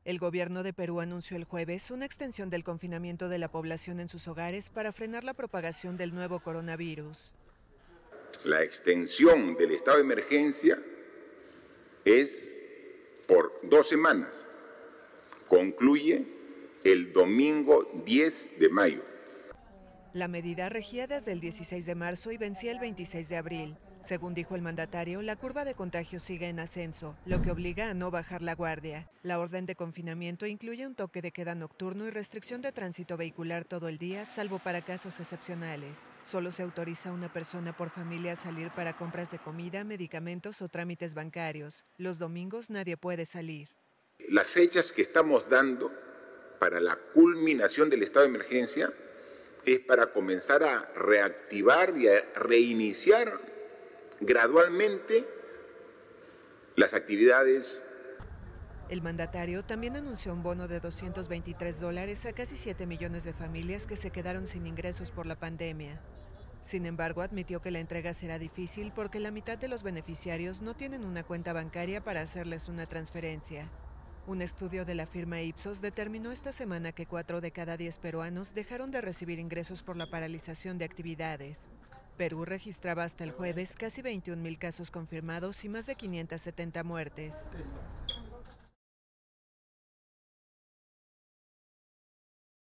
El gobierno de Perú anunció el jueves una extensión del confinamiento de la población en sus hogares para frenar la propagación del nuevo coronavirus. La extensión del estado de emergencia es por 2 semanas. Concluye el domingo 10 de mayo. La medida regía desde el 16 de marzo y vencía el 26 de abril. Según dijo el mandatario, la curva de contagios sigue en ascenso, lo que obliga a no bajar la guardia. La orden de confinamiento incluye un toque de queda nocturno y restricción de tránsito vehicular todo el día, salvo para casos excepcionales. Solo se autoriza a una persona por familia a salir para compras de comida, medicamentos o trámites bancarios. Los domingos nadie puede salir. Las fechas que estamos dando para la culminación del estado de emergencia es para comenzar a reactivar y a reiniciar gradualmente las actividades. El mandatario también anunció un bono de $223 a casi 7 millones de familias que se quedaron sin ingresos por la pandemia. Sin embargo, admitió que la entrega será difícil porque la mitad de los beneficiarios no tienen una cuenta bancaria para hacerles una transferencia. Un estudio de la firma Ipsos determinó esta semana que 4 de cada 10 peruanos dejaron de recibir ingresos por la paralización de actividades. Perú registraba hasta el jueves casi 21,000 casos confirmados y más de 570 muertes.